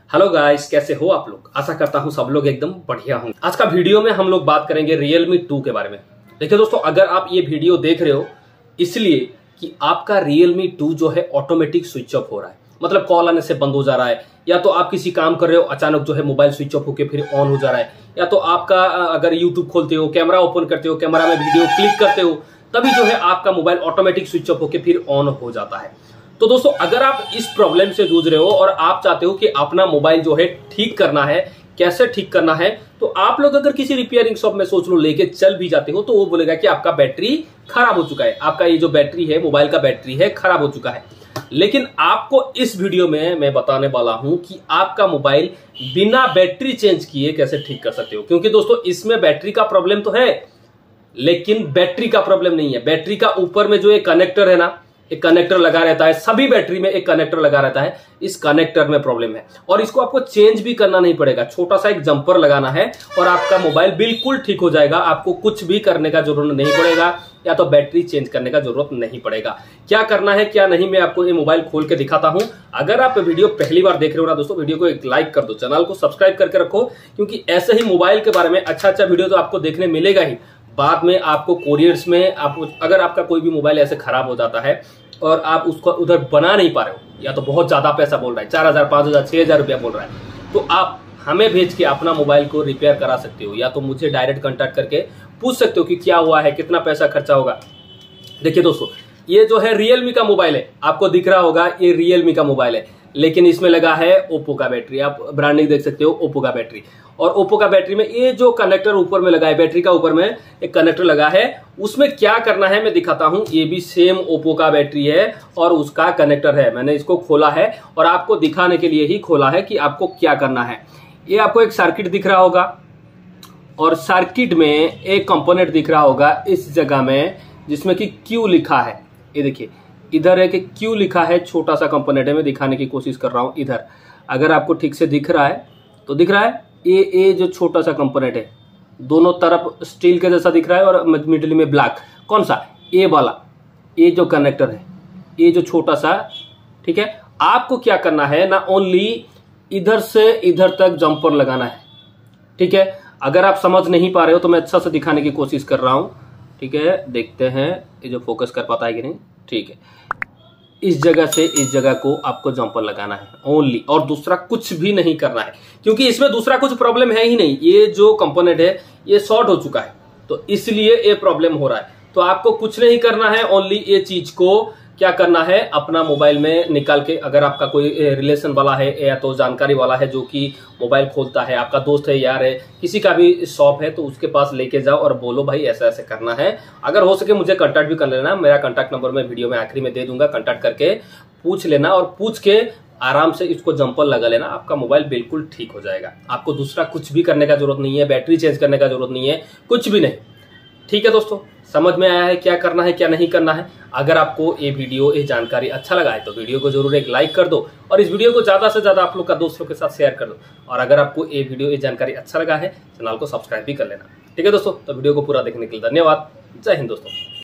Hello guys, कैसे हो आप लोग। आशा करता हूं सब लोग एकदम बढ़िया होंगे। आज का वीडियो में हम लोग बात करेंगे Realme 2 के बारे में। देखिए दोस्तों, अगर आप ये वीडियो देख रहे हो इसलिए कि आपका Realme 2 जो है ऑटोमेटिक स्विच ऑफ हो रहा है, मतलब कॉल आने से बंद हो जा रहा है, या तो आप किसी काम कर रहे हो अचानक जो है मोबाइल स्विच ऑफ होकर फिर ऑन हो जा रहा है, या तो आपका अगर यूट्यूब खोलते हो, कैमरा ओपन करते हो, कैमरा में वीडियो क्लिक करते हो, तभी जो है आपका मोबाइल ऑटोमेटिक स्विच ऑफ होकर फिर ऑन हो जाता है। तो दोस्तों, अगर आप इस प्रॉब्लम से जूझ रहे हो और आप चाहते हो कि अपना मोबाइल जो है ठीक करना है, कैसे ठीक करना है, तो आप लोग अगर किसी रिपेयरिंग शॉप में सोच लो लेके चल भी जाते हो तो वो बोलेगा कि आपका बैटरी खराब हो चुका है, आपका ये जो बैटरी है, मोबाइल का बैटरी है, खराब हो चुका है। लेकिन आपको इस वीडियो में मैं बताने वाला हूं कि आपका मोबाइल बिना बैटरी चेंज किए कैसे ठीक कर सकते हो। क्योंकि दोस्तों, इसमें बैटरी का प्रॉब्लम तो है, लेकिन बैटरी का प्रॉब्लम नहीं है। बैटरी का ऊपर में जो एक कनेक्टर है ना, एक कनेक्टर लगा रहता है, सभी बैटरी में एक कनेक्टर लगा रहता है, इस कनेक्टर में प्रॉब्लम है और इसको आपको चेंज भी करना नहीं पड़ेगा। छोटा सा एक जंपर लगाना है और आपका मोबाइल बिल्कुल ठीक हो जाएगा। आपको कुछ भी करने का जरूरत नहीं पड़ेगा, या तो बैटरी चेंज करने का जरूरत नहीं पड़ेगा। क्या करना है क्या नहीं, मैं आपको ये मोबाइल खोल के दिखाता हूं। अगर आप वीडियो पहली बार देख रहे हो ना दोस्तों, वीडियो को एक लाइक कर दो, चैनल को सब्सक्राइब करके रखो, क्योंकि ऐसे ही मोबाइल के बारे में अच्छा वीडियो तो आपको देखने मिलेगा ही। बाद में आपको कोरियर्स में अगर आपका कोई भी मोबाइल ऐसे खराब हो जाता है और आप उसको उधर बना नहीं पा रहे हो, या तो बहुत ज्यादा पैसा बोल रहा है, 4000, 5000, 6000 रुपया बोल रहा है, तो आप हमें भेज के अपना मोबाइल को रिपेयर करा सकते हो, या तो मुझे डायरेक्ट कांटेक्ट करके पूछ सकते हो कि क्या हुआ है, कितना पैसा खर्चा होगा। देखिए दोस्तों, ये जो है Realme का मोबाइल है, आपको दिख रहा होगा ये Realme का मोबाइल है, लेकिन इसमें लगा है ओप्पो का बैटरी। आप ब्रांडिंग देख सकते हो, ओप्पो का बैटरी। और ओप्पो का बैटरी में ये जो कनेक्टर ऊपर में लगा है, बैटरी का ऊपर में एक कनेक्टर लगा है, उसमें क्या करना है मैं दिखाता हूं। ये भी सेम ओप्पो का बैटरी है और उसका कनेक्टर है। मैंने इसको खोला है और आपको दिखाने के लिए ही खोला है कि आपको क्या करना है। ये आपको एक सर्किट दिख रहा होगा और सर्किट में एक कंपोनेंट दिख रहा होगा इस जगह में, जिसमें कि Q लिखा है। ये देखिए, इधर है कि Q लिखा है, छोटा सा कंपोनेंट है, मैं दिखाने की कोशिश कर रहा हूं। इधर अगर आपको ठीक से दिख रहा है तो दिख रहा है, ये जो छोटा सा कंपोनेंट है, दोनों तरफ स्टील के जैसा दिख रहा है और मिडिल में ब्लैक। कौन सा? ये वाला, ये जो कनेक्टर है, ये जो छोटा सा, ठीक है। आपको क्या करना है ना, ओनली इधर से इधर तक जंपर लगाना है, ठीक है। अगर आप समझ नहीं पा रहे हो तो मैं अच्छा से दिखाने की कोशिश कर रहा हूं, ठीक है। देखते हैं ये जो फोकस कर पाता है कि नहीं, ठीक है। इस जगह से इस जगह को आपको जंपर लगाना है ओनली, और दूसरा कुछ भी नहीं करना है, क्योंकि इसमें दूसरा कुछ प्रॉब्लम है ही नहीं। ये जो कंपोनेंट है ये शॉर्ट हो चुका है, तो इसलिए ये प्रॉब्लम हो रहा है। तो आपको कुछ नहीं करना है, ओनली ये चीज को क्या करना है, अपना मोबाइल में निकाल के, अगर आपका कोई रिलेशन वाला है या तो जानकारी वाला है जो कि मोबाइल खोलता है, आपका दोस्त है, यार है, किसी का भी शॉप है, तो उसके पास लेके जाओ और बोलो भाई ऐसा ऐसे करना है। अगर हो सके मुझे कांटेक्ट भी कर लेना, मेरा कांटेक्ट नंबर मैं वीडियो में आखिरी में दे दूंगा। कांटेक्ट करके पूछ लेना और पूछ के आराम से इसको जंपर लगा लेना, आपका मोबाइल बिल्कुल ठीक हो जाएगा। आपको दूसरा कुछ भी करने का जरूरत नहीं है, बैटरी चेंज करने का जरूरत नहीं है, कुछ भी नहीं। ठीक है दोस्तों, समझ में आया है क्या करना है क्या नहीं करना है। अगर आपको ये वीडियो, ये जानकारी अच्छा लगा है तो वीडियो को जरूर एक लाइक कर दो और इस वीडियो को ज्यादा से ज्यादा आप लोग का दोस्तों के साथ शेयर कर दो। और अगर आपको ये वीडियो, ये जानकारी अच्छा लगा है, चैनल को सब्सक्राइब भी कर लेना। ठीक है दोस्तों, तो वीडियो को पूरा देखने के लिए धन्यवाद। जय हिंद दोस्तों।